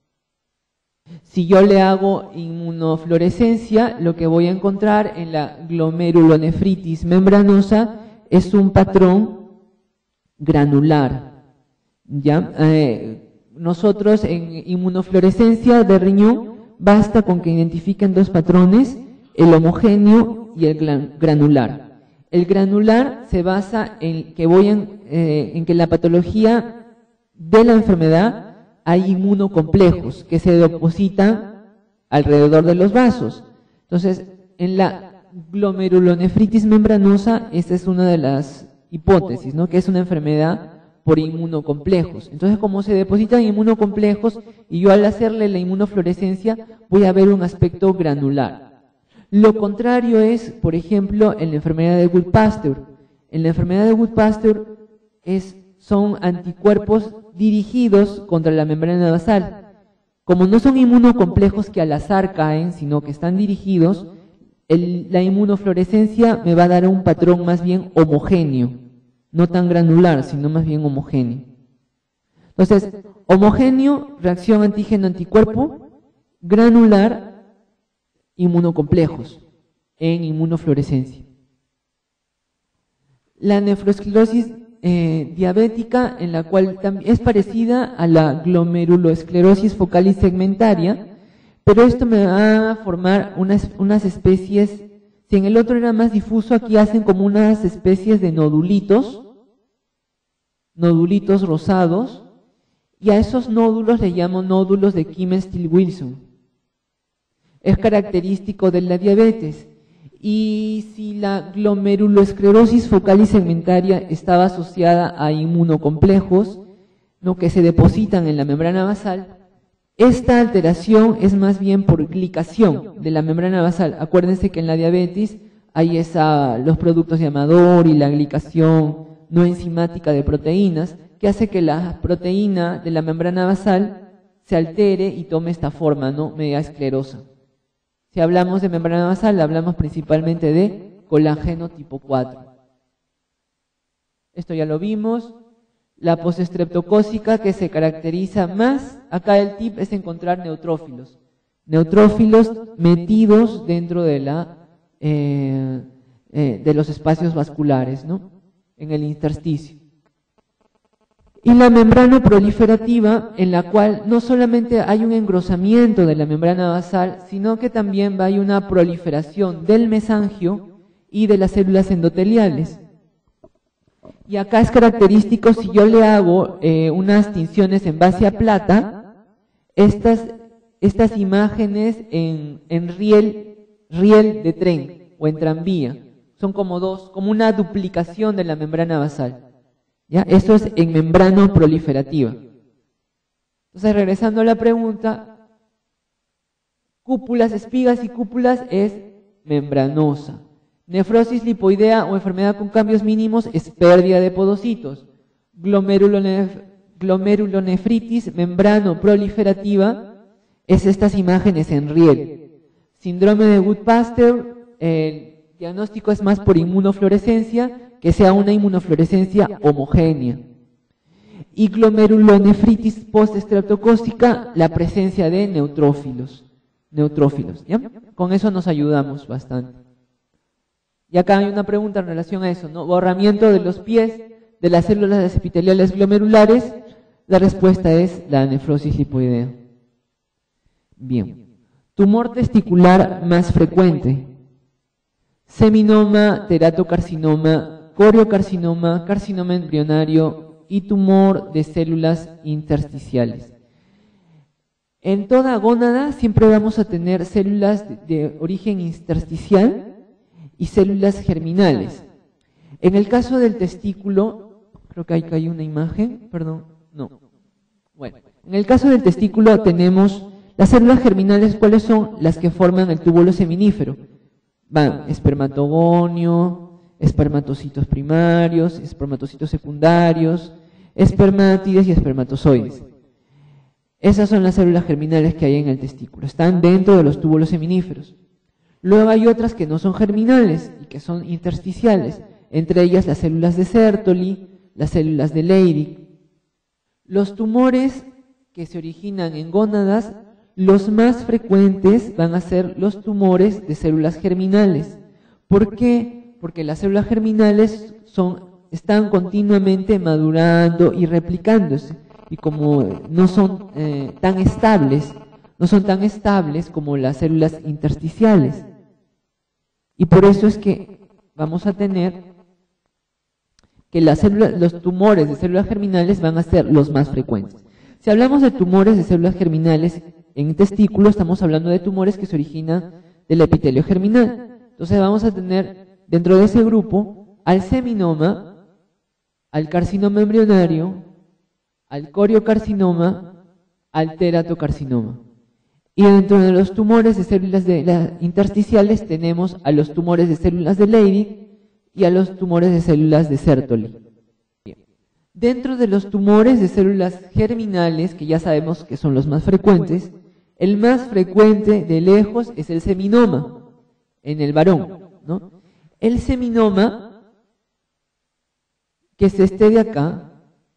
Si yo le hago inmunofluorescencia, lo que voy a encontrar en la glomerulonefritis membranosa es un patrón granular, ¿ya? Eh, nosotros en inmunofluorescencia de riñón basta con que identifiquen dos patrones, el homogéneo y el granular. El granular se basa en que voy en, eh, en que la patología de la enfermedad hay inmunocomplejos que se depositan alrededor de los vasos. Entonces, en la glomerulonefritis membranosa, esta es una de las hipótesis, ¿no? Que es una enfermedad por inmunocomplejos. Entonces, como se depositan inmunocomplejos y yo al hacerle la inmunofluorescencia voy a ver un aspecto granular. Lo contrario es, por ejemplo, en la enfermedad de Goodpasture. En la enfermedad de Goodpasture es, son anticuerpos dirigidos contra la membrana basal. Como no son inmunocomplejos que al azar caen, sino que están dirigidos, el, la inmunofluorescencia me va a dar un patrón más bien homogéneo, no tan granular, sino más bien homogéneo. Entonces, homogéneo, reacción antígeno-anticuerpo, granular, inmunocomplejos en inmunofluorescencia. La nefroesclerosis eh, diabética en la cual es parecida a la glomeruloesclerosis focal y segmentaria, pero esto me va a formar unas, unas especies, si en el otro era más difuso, aquí hacen como unas especies de nodulitos, nodulitos rosados, y a esos nódulos le llamo nódulos de Kimmel-Still-Wilson. Es característico de la diabetes. Y si la glomeruloesclerosis focal y segmentaria estaba asociada a inmunocomplejos, ¿no?, que se depositan en la membrana basal, esta alteración es más bien por glicación de la membrana basal. Acuérdense que en la diabetes hay esa, los productos de Amador y la glicación no enzimática de proteínas, que hace que la proteína de la membrana basal se altere y tome esta forma, ¿no?, media esclerosa. Si hablamos de membrana basal, hablamos principalmente de colágeno tipo cuatro. Esto ya lo vimos. La postestreptocócica, que se caracteriza más, acá el tip es encontrar neutrófilos. Neutrófilos metidos dentro de, la, eh, eh, de los espacios vasculares, ¿no?, en el intersticio. Y la membrana proliferativa, en la cual no solamente hay un engrosamiento de la membrana basal, sino que también hay una proliferación del mesangio y de las células endoteliales. Y acá es característico, si yo le hago eh, unas tinciones en base a plata, estas, estas imágenes en, en riel, riel de tren o en tranvía, son como dos, como una duplicación de la membrana basal. ¿Ya? Eso es en membrana proliferativa. Entonces, regresando a la pregunta, cúpulas, espigas y cúpulas es membranosa. Nefrosis lipoidea o enfermedad con cambios mínimos es pérdida de podocitos. Glomerulonef glomerulonefritis membrano proliferativa es estas imágenes en riel. Síndrome de Wood-Pasteur, el diagnóstico es más por inmunofluorescencia, que sea una inmunofluorescencia homogénea. Y glomerulonefritis postestreptocócica, la presencia de neutrófilos. Neutrófilos, ¿ya? Con eso nos ayudamos bastante. Y acá hay una pregunta en relación a eso, ¿no? Borramiento de los pies de las células epiteliales glomerulares. La respuesta es la nefrosis lipoidea. Bien. Tumor testicular más frecuente. Seminoma, teratocarcinoma, coriocarcinoma, carcinoma embrionario y tumor de células intersticiales. En toda gónada siempre vamos a tener células de, de origen intersticial y células germinales. En el caso del testículo, creo que ahí hay una imagen, perdón, no. Bueno, en el caso del testículo tenemos las células germinales, ¿cuáles son? Las que forman el túbulo seminífero. Van espermatogonio, espermatocitos primarios, espermatocitos secundarios, espermátides y espermatozoides. Esas son las células germinales que hay en el testículo, están dentro de los túbulos seminíferos. Luego hay otras que no son germinales y que son intersticiales, entre ellas las células de Sertoli, las células de Leydig. Los tumores que se originan en gónadas, los más frecuentes van a ser los tumores de células germinales. ¿Por qué? Porque las células germinales son, están continuamente madurando y replicándose, y como no son eh, tan estables, no son tan estables como las células intersticiales. Y por eso es que vamos a tener que las células, los tumores de células germinales van a ser los más frecuentes. Si hablamos de tumores de células germinales en testículo, estamos hablando de tumores que se originan del epitelio germinal. Entonces vamos a tener dentro de ese grupo al seminoma, al carcinoma embrionario, al coriocarcinoma, al teratocarcinoma. Y dentro de los tumores de células de la, intersticiales tenemos a los tumores de células de Leydig y a los tumores de células de Sertoli. Dentro de los tumores de células germinales, que ya sabemos que son los más frecuentes, el más frecuente de lejos es el seminoma en el varón, ¿no? El seminoma, que es este de acá,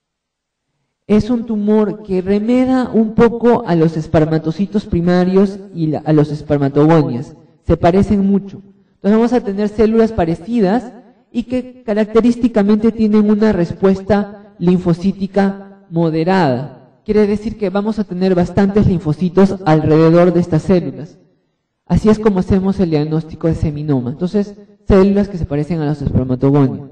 es un tumor que remeda un poco a los espermatocitos primarios y la, a los espermatogonias. Se parecen mucho. Entonces vamos a tener células parecidas y que característicamente tienen una respuesta linfocítica moderada. Quiere decir que vamos a tener bastantes linfocitos alrededor de estas células. Así es como hacemos el diagnóstico de seminoma. Entonces, células que se parecen a los espermatogonios.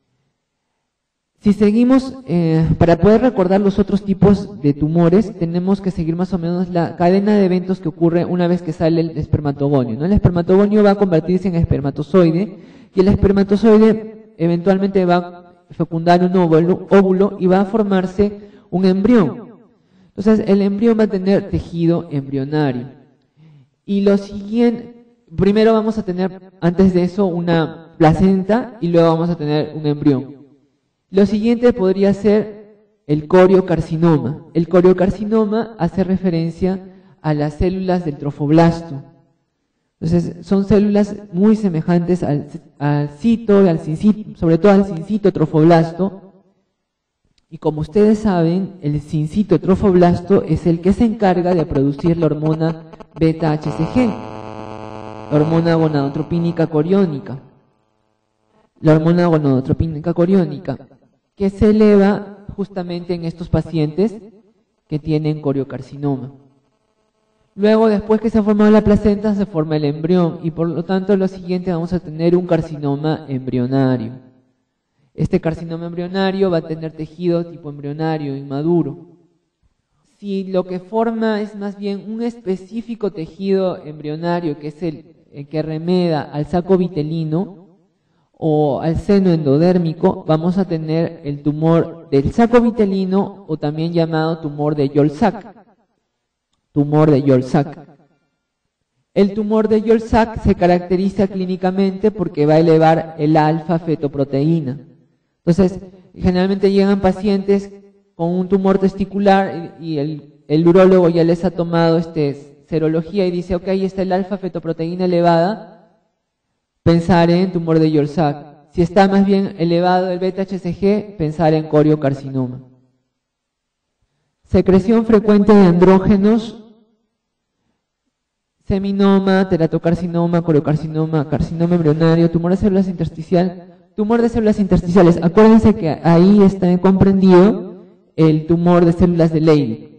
Si seguimos, eh, para poder recordar los otros tipos de tumores, tenemos que seguir más o menos la cadena de eventos que ocurre una vez que sale el espermatogonio, ¿no? El espermatogonio va a convertirse en espermatozoide y el espermatozoide eventualmente va a fecundar un óvulo, óvulo y va a formarse un embrión. Entonces, el embrión va a tener tejido embrionario. Y lo siguiente, primero vamos a tener, antes de eso, una placenta y luego vamos a tener un embrión. Lo siguiente podría ser el coriocarcinoma. El coriocarcinoma hace referencia a las células del trofoblasto. Entonces, son células muy semejantes al, al cito, al sincito, sobre todo al sincito trofoblasto. Y como ustedes saben, el sincito trofoblasto es el que se encarga de producir la hormona beta H C G, la hormona gonadotropínica coriónica. La hormona gonadotropínica coriónica, que se eleva justamente en estos pacientes que tienen coriocarcinoma. Luego, después que se ha formado la placenta, se forma el embrión y por lo tanto lo siguiente vamos a tener un carcinoma embrionario. Este carcinoma embrionario va a tener tejido tipo embrionario inmaduro. Si lo que forma es más bien un específico tejido embrionario, que es el, el que remeda al saco vitelino, o al seno endodérmico, vamos a tener el tumor del saco vitelino o también llamado tumor de Gol-Sack. Tumor de Gol-Sack. El tumor de Gol-Sack se caracteriza clínicamente porque va a elevar el alfa-fetoproteína. Entonces, generalmente llegan pacientes con un tumor testicular y el, el urólogo ya les ha tomado este, serología y dice, ok, está el alfa-fetoproteína elevada, pensar en tumor de Gol-Sack. Si está más bien elevado el beta H C G, pensar en coriocarcinoma. Secreción frecuente de andrógenos, seminoma, teratocarcinoma, coriocarcinoma, carcinoma embrionario, tumor de células intersticial, tumor de células intersticiales. Acuérdense que ahí está comprendido el tumor de células de Leydig.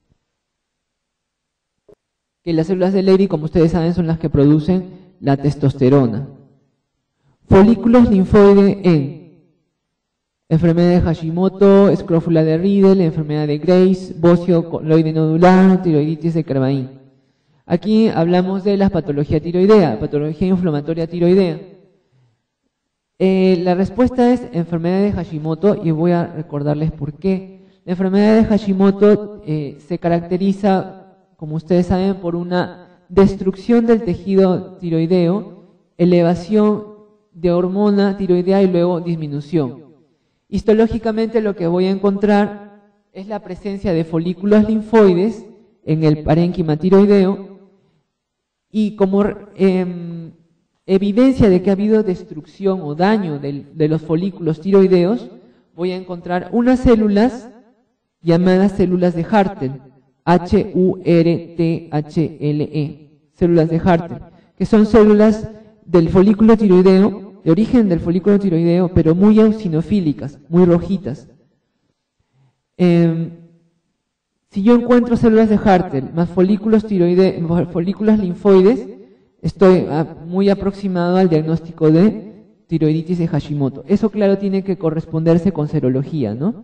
Que las células de Leydig, como ustedes saben, son las que producen la testosterona. Folículos linfoides en enfermedad de Hashimoto, escrófula de Riedel, enfermedad de Graves, bocio coloide nodular, tiroiditis de Kervain. Aquí hablamos de la patología tiroidea, patología inflamatoria tiroidea. Eh, la respuesta es enfermedad de Hashimoto y voy a recordarles por qué. La enfermedad de Hashimoto eh, se caracteriza, como ustedes saben, por una destrucción del tejido tiroideo, elevación de hormona tiroidea y luego disminución. Histológicamente lo que voy a encontrar es la presencia de folículos linfoides en el parénquima tiroideo y como eh, evidencia de que ha habido destrucción o daño de, de los folículos tiroideos, voy a encontrar unas células llamadas células de Hartel, H U R T H L E, células de Hartel, que son células del folículo tiroideo, de origen del folículo tiroideo, pero muy eosinofílicas, muy rojitas. Eh, si yo encuentro células de Hartel más folículos tiroide, folículos linfoides, estoy a, muy aproximado al diagnóstico de tiroiditis de Hashimoto. Eso, claro, tiene que corresponderse con serología, ¿no?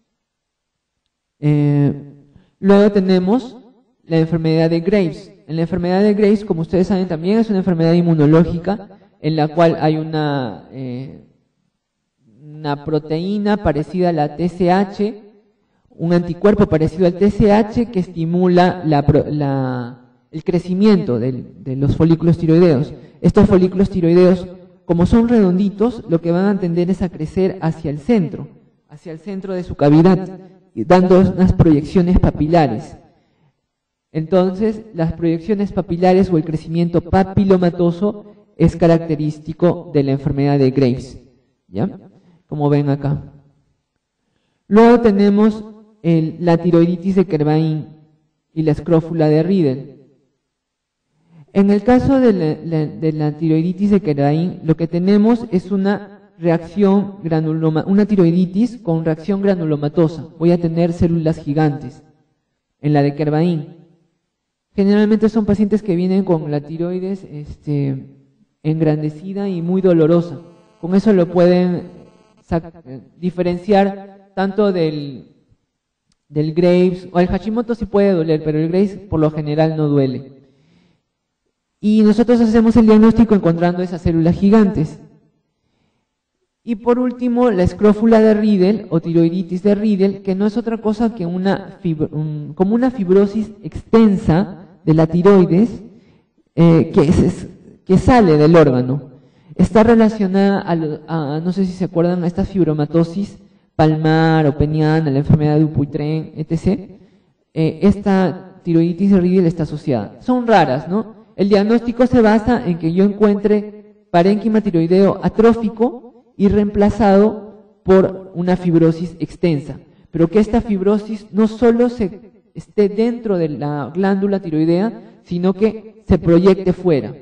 Eh, luego tenemos la enfermedad de Graves. En la enfermedad de Graves, como ustedes saben, también es una enfermedad inmunológica en la cual hay una, eh, una proteína parecida a la T S H, un anticuerpo parecido al T S H que estimula la, la, el crecimiento de, de los folículos tiroideos. Estos folículos tiroideos, como son redonditos, lo que van a tender es a crecer hacia el centro, hacia el centro de su cavidad, dando unas proyecciones papilares. Entonces, las proyecciones papilares o el crecimiento papilomatoso es característico de la enfermedad de Graves, ¿ya? Como ven acá. Luego tenemos el, la tiroiditis de Kervain y la escrófula de Riedel. En el caso de la, la, de la tiroiditis de Kervain, lo que tenemos es una reacción granuloma, una tiroiditis con reacción granulomatosa. Voy a tener células gigantes en la de Kervain. Generalmente son pacientes que vienen con la tiroides este, engrandecida y muy dolorosa. Con eso lo pueden diferenciar tanto del, del Graves, o el Hashimoto sí puede doler, pero el Graves por lo general no duele. Y nosotros hacemos el diagnóstico encontrando esas células gigantes. Y por último, la escrófula de Riedel o tiroiditis de Riedel, que no es otra cosa que una un, como una fibrosis extensa de la tiroides eh, que, es, que sale del órgano. Está relacionada a, lo, a, no sé si se acuerdan, a esta fibromatosis palmar o peniana, la enfermedad de Dupuytren, etcétera. Eh, esta tiroiditis de Riedel está asociada. Son raras, ¿no? El diagnóstico se basa en que yo encuentre parénquima tiroideo atrófico y reemplazado por una fibrosis extensa, pero que esta fibrosis no solo se esté dentro de la glándula tiroidea, sino que se proyecte fuera.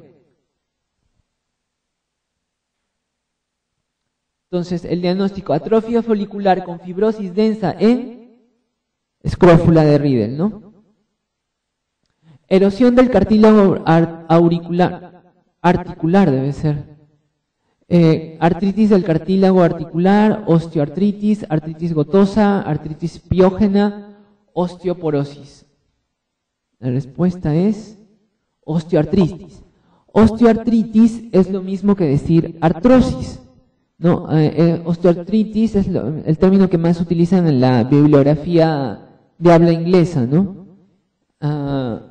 Entonces, el diagnóstico, atrofia folicular con fibrosis densa en escrófula de Riedel, ¿no? Erosión del cartílago auricular, articular debe ser. Eh, artritis del cartílago articular, osteoartritis, artritis gotosa, artritis piógena, osteoporosis. La respuesta es osteoartritis. Osteoartritis es lo mismo que decir artrosis. No, eh, eh, osteoartritis es lo, el término que más utilizan en la bibliografía de habla inglesa, ¿no? Ah,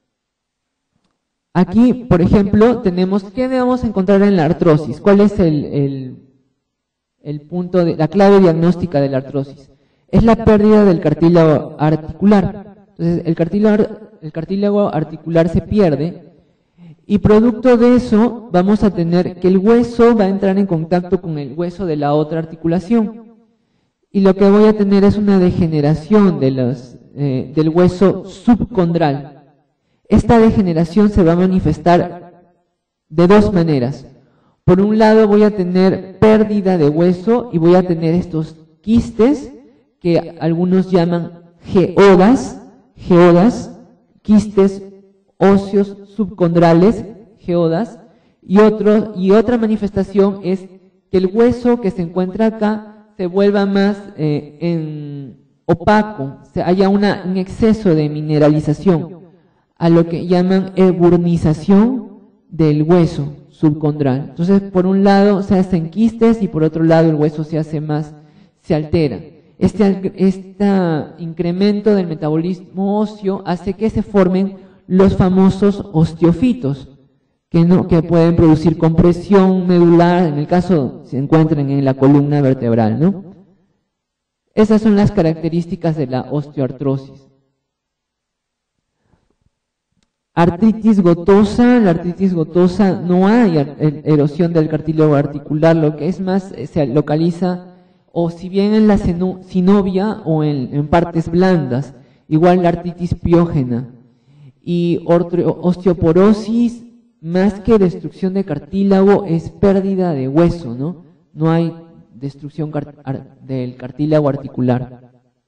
aquí, por ejemplo, tenemos, ¿qué debemos encontrar en la artrosis? ¿Cuál es el, el, el punto, de la clave diagnóstica de la artrosis? Es la pérdida del cartílago articular. Entonces, el cartílago, el cartílago articular se pierde y producto de eso vamos a tener que el hueso va a entrar en contacto con el hueso de la otra articulación. Y lo que voy a tener es una degeneración de los, eh, del hueso subcondral. Esta degeneración se va a manifestar de dos maneras. Por un lado voy a tener pérdida de hueso y voy a tener estos quistes que algunos llaman geodas, geodas, quistes óseos subcondrales, geodas, y, otro, y otra manifestación es que el hueso que se encuentra acá se vuelva más eh, en opaco, se haya una, un exceso de mineralización, a lo que llaman eburnización del hueso subcondral. Entonces, por un lado se hacen quistes y por otro lado el hueso se hace más, se altera. Este, este incremento del metabolismo óseo hace que se formen los famosos osteofitos, que, no, que pueden producir compresión medular, en el caso se encuentran en la columna vertebral, ¿no? Esas son las características de la osteoartrosis. Artritis gotosa, la artritis gotosa no hay erosión del cartílago articular, lo que es más se localiza o si bien en la sinovia o en, en partes blandas, igual la artritis piógena. Y osteoporosis, más que destrucción de cartílago, es pérdida de hueso, ¿no? No hay destrucción car del cartílago articular.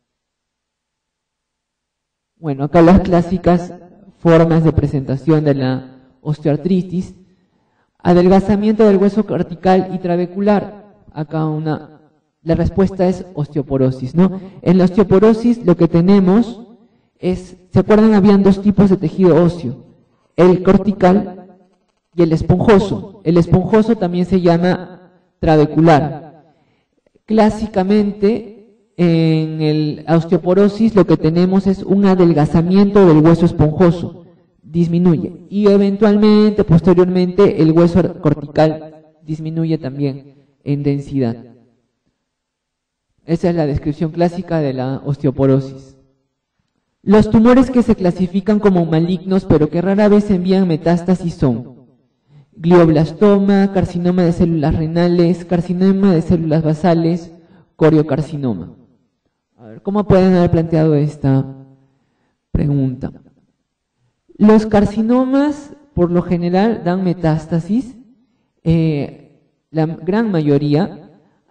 Bueno, acá las clásicas formas de presentación de la osteoartritis. Adelgazamiento del hueso cortical y trabecular. Acá una, la respuesta es osteoporosis, ¿no? En la osteoporosis lo que tenemos es, ¿se acuerdan? Habían dos tipos de tejido óseo, el cortical y el esponjoso. El esponjoso también se llama trabecular. Clásicamente, en el, la osteoporosis lo que tenemos es un adelgazamiento del hueso esponjoso, disminuye, y eventualmente, posteriormente, el hueso cortical disminuye también en densidad. Esa es la descripción clásica de la osteoporosis. Los tumores que se clasifican como malignos pero que rara vez envían metástasis son glioblastoma, carcinoma de células renales, carcinoma de células basales, coriocarcinoma. A ver, ¿cómo pueden haber planteado esta pregunta? Los carcinomas por lo general dan metástasis, eh, la gran mayoría,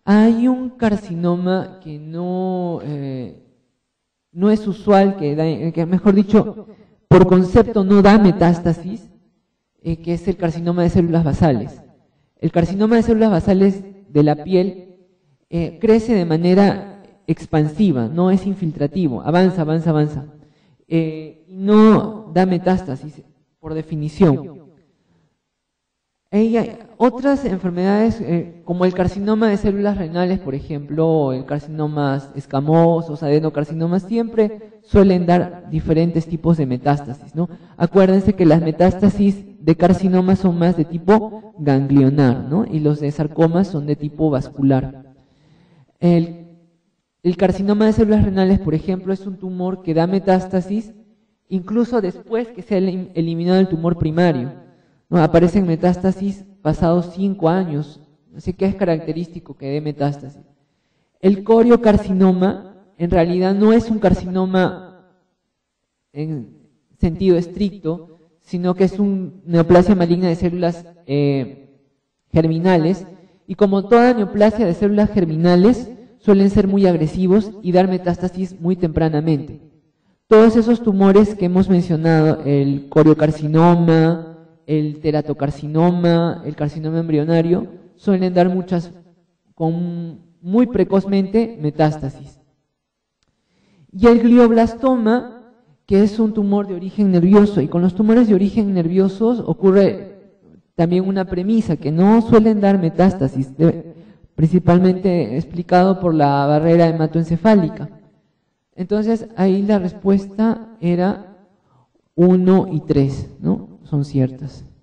Hay un carcinoma que no, eh, no es usual, que, da, que mejor dicho, por concepto no da metástasis, eh, que es el carcinoma de células basales. El carcinoma de células basales de la piel eh, crece de manera expansiva, no es infiltrativo, avanza, avanza, avanza. Eh, y no da metástasis, por definición. Hay otras enfermedades, eh, como el carcinoma de células renales, por ejemplo, o el carcinomas escamosos, adenocarcinomas, siempre suelen dar diferentes tipos de metástasis, ¿no? Acuérdense que las metástasis de carcinomas son más de tipo ganglionar, ¿no? Y los de sarcomas son de tipo vascular. El, el carcinoma de células renales, por ejemplo, es un tumor que da metástasis incluso después que se ha eliminado el tumor primario. ¿No? Aparecen metástasis pasados cinco años, así que es característico que dé metástasis. El coriocarcinoma en realidad no es un carcinoma en sentido estricto, sino que es una neoplasia maligna de células eh, germinales, y como toda neoplasia de células germinales suelen ser muy agresivos y dar metástasis muy tempranamente. Todos esos tumores que hemos mencionado, el coriocarcinoma, el teratocarcinoma, el carcinoma embrionario, suelen dar muchas, con muy precozmente, metástasis. Y el glioblastoma, que es un tumor de origen nervioso, y con los tumores de origen nerviosos ocurre también una premisa, que no suelen dar metástasis, de, principalmente explicado por la barrera hematoencefálica. Entonces, ahí la respuesta era uno y tres, ¿no? Son ciertas.